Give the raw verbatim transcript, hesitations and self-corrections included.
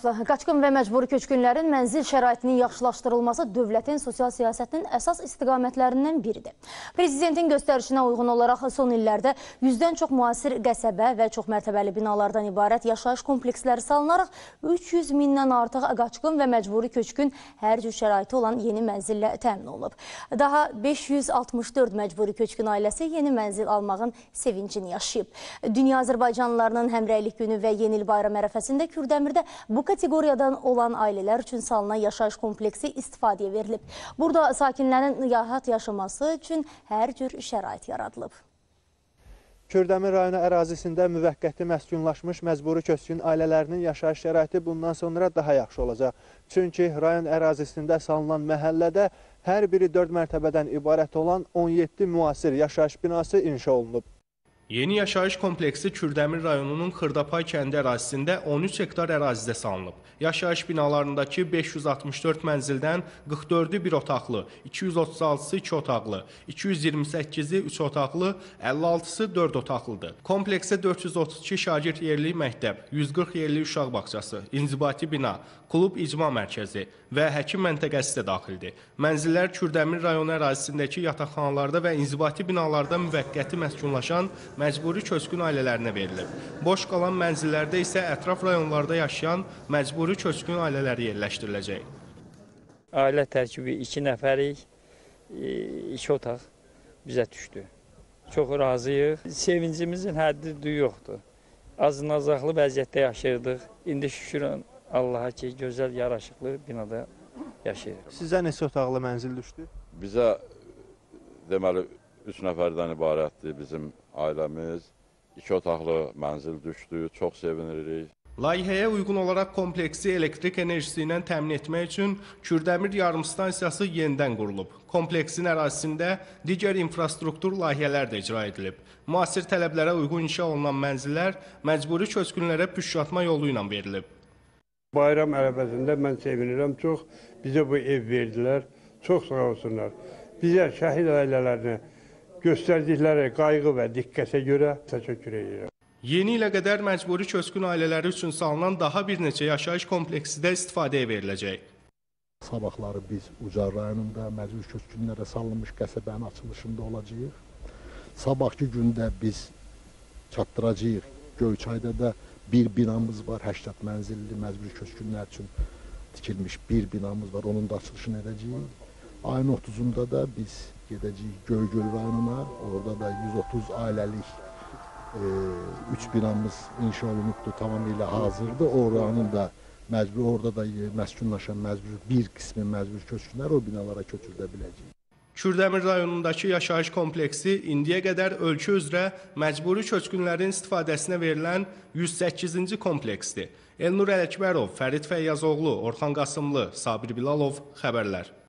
Qaçqın və məcburi köçkünlərin mənzil şəraitinin yaxşılaşdırılması dövlətin sosial siyasətinin əsas istiqamətlərindən biridir. Prezidentin göstərişinə uyğun olaraq son illərdə yüzdən çox müasir qəsəbə və çox mərtəbəli binalardan ibarət yaşayış kompleksləri salınaraq üç yüz mindən artıq qaçqın və məcburi köçkün hər cür şəraiti olan yeni mənzillə təmin olunub. Daha beş yüz altmış dörd məcburi köçkün ailəsi yeni mənzil almağın sevincini yaşayıb. Dünya Azərbaycanlılarının Həmrəylik günü və Yeni il bayram ərəfəsində Kürdəmirdə bu kateqoriyadan olan ailələr üçün salınan yaşayış kompleksi istifadəyə verilib. Burada sakinlərin rahat yaşaması üçün hər cür şərait yaradılıb. Kürdəmir rayonu ərazisində müvəqqəti məskunlaşmış məcburi köçkün ailələrinin yaşayış şəraiti bundan sonra daha yaxşı olacaq. Çünki rayon ərazisində salınan məhəllədə hər biri dörd mərtəbədən ibarət olan on yeddi müasir yaşayış binası inşa olunub. Yeni yaşayış kompleksi Kürdəmir rayonunun Xırdapay kəndi ərazisində on üç hektar ərazidə salınıb. Yaşayış binalarındakı beş yüz altmış dörd mənzildən qırx dördü bir otaqlı, iki yüz otuz altısı iki otaqlı, iki yüz iyirmi səkkizi üç otaqlı, əlli altısı dörd otaqlıdır. Kompleksə dörd yüz otuz iki şagird yerli məktəb, yüz qırx yerli uşaq bağçası, inzibati bina, klub icma mərkəzi və həkim məntəqəsi də daxildir. Mənzillər Kürdəmir rayonu ərazisindəki yataqxanalarda və inzibati binalarda müvəqqəti məskunlaşan məcburi köçkün ailələrinə verilib. Boş qalan mənzillərdə isə ətraf rayonlarda yaşayan məcburi köçkün ailələri yerləşdiriləcək. Ailə tərkibi iki nəfərik, iki otaq bizə düşdü. Çox razıyıq. Sevincimizin həddi yoxdur. Az-nazaqlı vəziyyətdə yaşayırdıq. İndi şükür Allaha ki, gözəl, yaraşıqlı binada yaşayırıq. Sizə neçə otaqlı mənzil düşdü? Bizə deməli üç nəfərdən ibarətdir bizim ailəmiz. İki otaqlı mənzil düşdü, çox sevinirik. Layihəyə uyğun olaraq kompleksi elektrik enerjisi ilə təmin etmək üçün Kürdəmir yarımstansiyası yenidən qurulub. Kompleksin ərazisində digər infrastruktur layihələr də icra edilib. Müasir tələblərə uyğun inşa olunan mənzillər məcburi köçkünlərə püşkatma yolu ilə verilib. Bayram ərəfəsində mən sevinirəm çox. Bizə bu ev verdilər. Çox sağ olsunlar. Bizə şəhid ailələrinə göstərdikləri qayğı və diqqətə görə təşəkkür edirəm. Yeni ilə qədər məcburi köçkün ailələri üçün salınan daha bir neçə yaşayış kompleksi də istifadəyə veriləcək. Sabahları biz Ucar rayonunda məcburi köçkünlərə salınmış qəsəbənin açılışında olacağıq. Sabahki gündə biz çatdıracağıq. Göyçayda da bir binamız var, səksən mənzilli məcburi köçkünlər üçün tikilmiş bir binamız var, onun da açılışını edəcəyik. Ayın otuzunda da biz gedəcəyik Göygöl rayonuna, orada da yüz otuz ailəlik üç binamız inşa olunubdur, tamamilə hazırdır. Oranın da məcbur, orada da məskunlaşan məcbur bir qismi məcbur köçkünlər o binalara köçürülə biləcək. Kürdəmir rayonundakı yaşayış kompleksi indiyə qədər ölkə üzrə məcburi köçkünlərin istifadəsinə verilən yüz səkkizinci kompleksdir. Elnur Ələkbərov, Fərid Fəyyazoğlu, Orxan Qasımlı, Sabir Bilalov xəbərlər.